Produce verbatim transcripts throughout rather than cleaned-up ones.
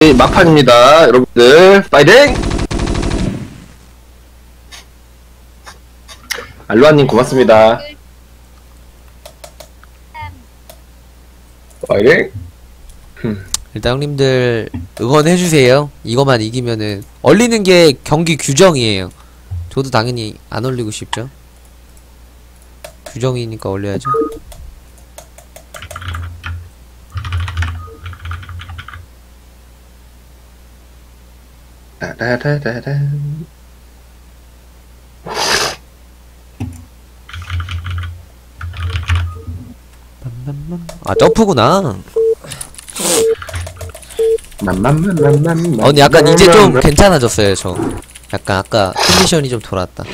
막판입니다. 여러분들 파이팅! 알루아님 고맙습니다. 파이팅! 일단 형님들 응원해주세요. 이거만 이기면은 얼리는 게 경기 규정이에요. 저도 당연히 안 얼리고 싶죠. 규정이니까 얼려야죠. 따다다다단. 아 점프구나. 맘맘맘맘맘. 어 근데 약간 이제 좀 괜찮아졌어요. 저 약간 아까 컨디션이 좀 돌았다.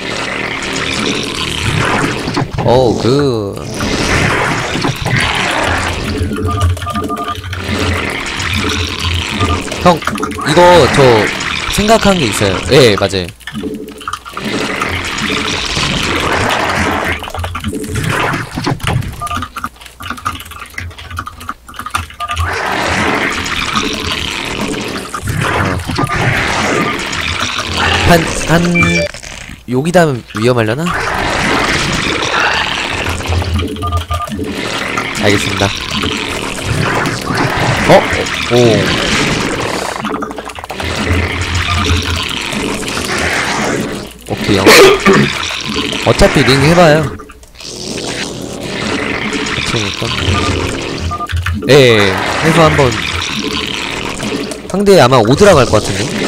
어우 그 형 이거 저 생각한 게 있어요. 예, 네, 맞아요. 한, 한, 여기다 위험하려나? 알겠습니다. 어? 오. 오케이, 형. 어차피 링 해봐요. 그치니까. 예, 해서 한번. 상대 아마 오드라 갈 것 같은데?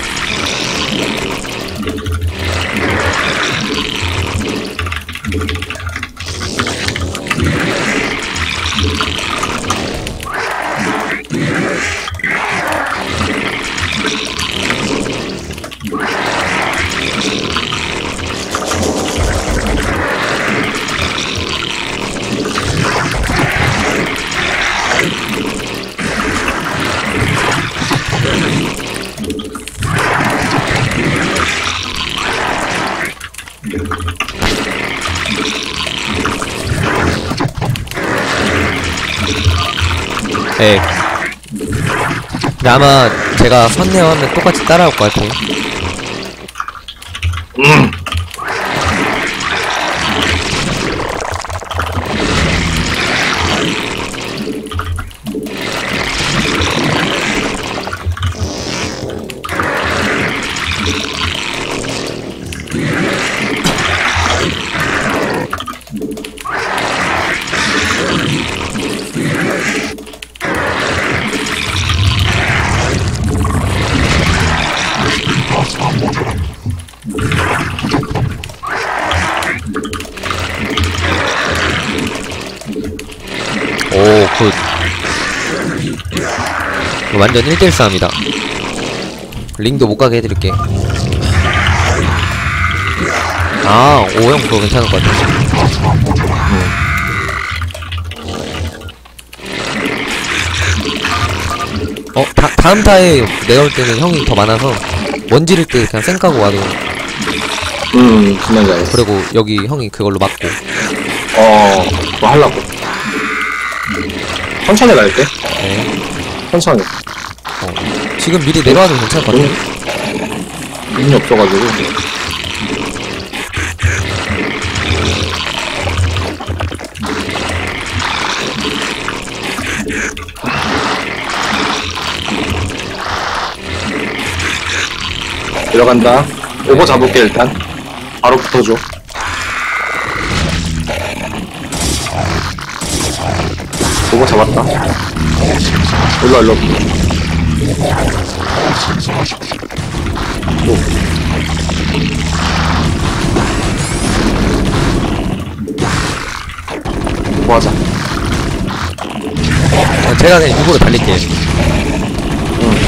예. 근데 아마 제가 선내어하면 똑같이 따라올 것 같아요. 음. 오, 굿. 완전 일 대일 싸움이다. 링도 못 가게 해드릴게. 아, 오 형 그거 괜찮을 것 같아. 어, 다, 다음 타에 내가 올 때는 형이 더 많아서 원지를 때 그냥 쌩 까고 와도. 음, 그만 잘했어. 그리고 여기 형이 그걸로 막고. 어, 뭐 하려고. 천천히 갈게. 네. 천천히. 어. 지금 미리 내려와도 괜찮을 것 같아. 눈이 없어가지고. 들어간다. 오버 잡을게 일단. 바로 붙어줘. 오버 잡았다. 일로와 일로. 뭐 하자. 어, 제가 그냥 육으로 달릴게요. 응.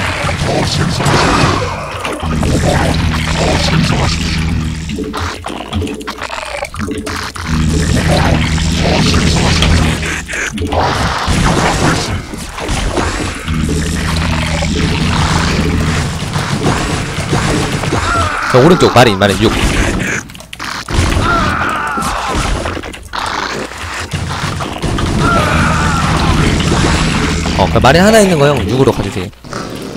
저 오른쪽 마린 마린 육. 어, 그 마린 하나 있는 거 형 육으로 가주세요.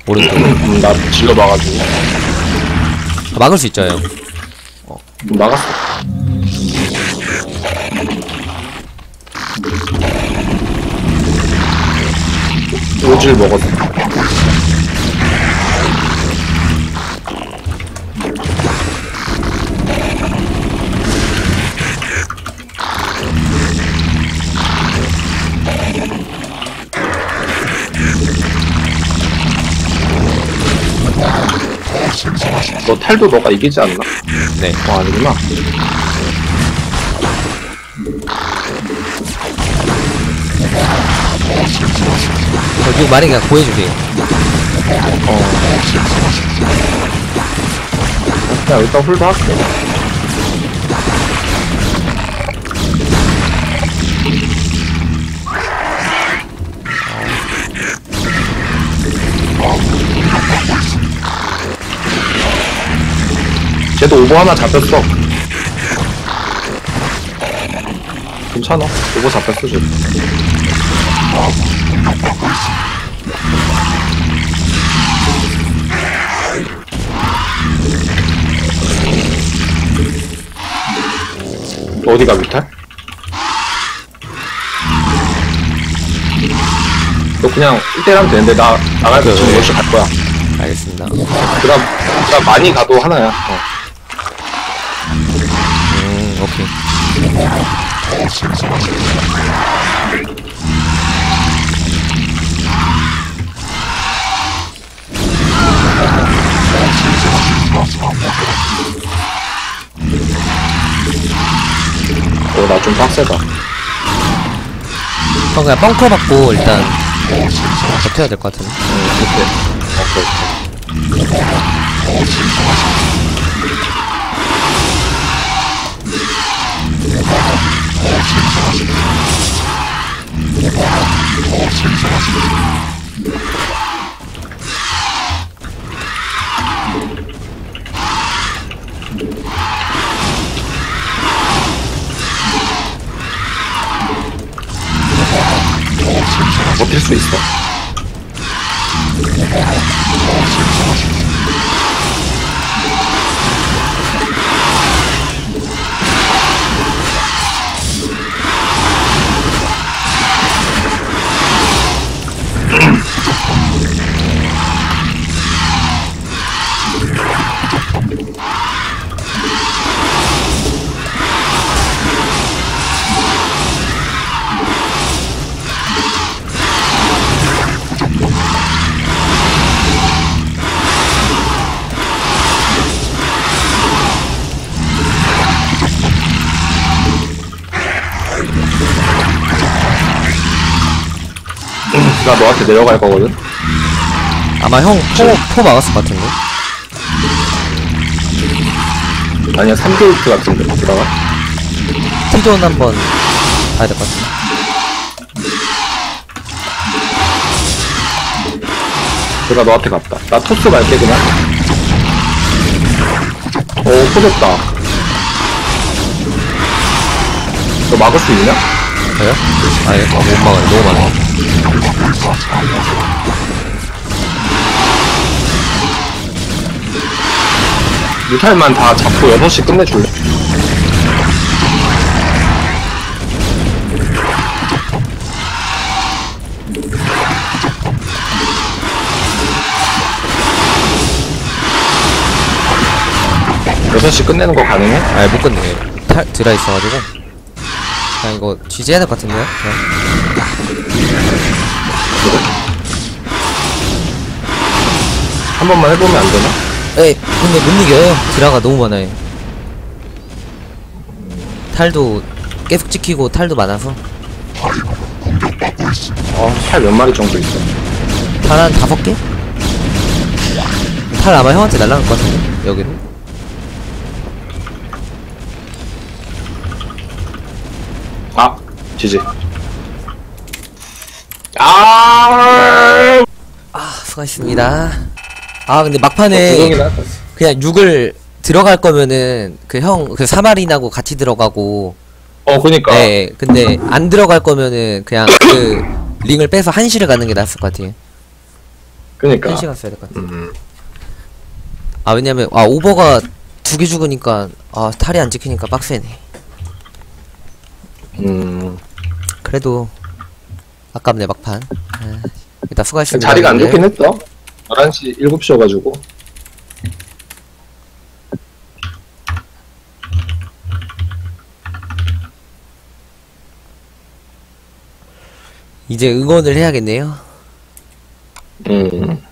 오른쪽. 음, 나 질러 막아주고. 아, 막을 수 있죠 형. 막았어. 오질 먹었어. 너 탈도 너가 이기지 않나? 네. 어, 아니구나. 결국 말이 그냥 구해주세요. 어. 야, 일단 홀도 할게. 쟤도 오버 하나 잡혔어. 괜찮아. 오버 잡혔어, 쟤. 어디가 뮤탈? 너 그냥 일 대 일 하면 되는데 나 나갈 때 지금 열심히 갈 거야. 알겠습니다. 그럼 그럼 많이 가도 하나야. 어. 음 오케이. 어, 나 좀 빡세다. 형 그냥 벙커 받고 일단 버텨야 될 것 같은데. 응, 그때. 오케이. 버틸 수 있어. 나 너한테 내려갈 거거든? 아마 형 포 포 막았을 것 같은데. 아니야, 삼 게이트 같은데, 들어가? T존 한번 봐야 될 것 같은데. 내가 너한테 갔다. 나 토스 갈게, 그냥. 오, 포됐다. 너 막을 수 있냐? 저요? 아예 어, 못 막아요. 너무 많아요. 뮤탈만 다 잡고 여섯 시 끝내줄래? 여섯 시 끝내는 거 가능해? 아예 못 끝내요. 탈 드라 있어가지고. 그냥 이거 지지해야 될 것 같은데요? 그냥. 한 번만 해보면 안 되나? 에이 근데 못 이겨요. 드라가 너무 많아요. 탈도 계속 찍히고 탈도 많아서. 어, 팔 몇 마리 정도 있어. 탈 한 다섯 개? 탈 아마 형한테 날라갈 것 같은데 여기는. 아, 지지. 아, 아 수고하셨습니다. 아 근데 막판에 구동이나 그냥 육을 들어갈 거면은 그 형 그 사마린하고 같이 들어가고. 어, 그니까. 네 근데 안 들어갈 거면은 그냥 그 링을 빼서 한시를 가는 게 낫을 것 같아요. 그니까. 한 시간 써야 될 것 같아. 음. 아, 왜냐면, 아, 오버가 두 개 죽으니까, 아, 탈이 안 찍히니까 빡세네. 음. 그래도, 아깝네, 막판. 아, 일단 수고하셨습니다. 자리가 안 여러분들. 좋긴 했어. 열한 시, 일곱 시여가지고. 이제 응원을 해야겠네요. 음.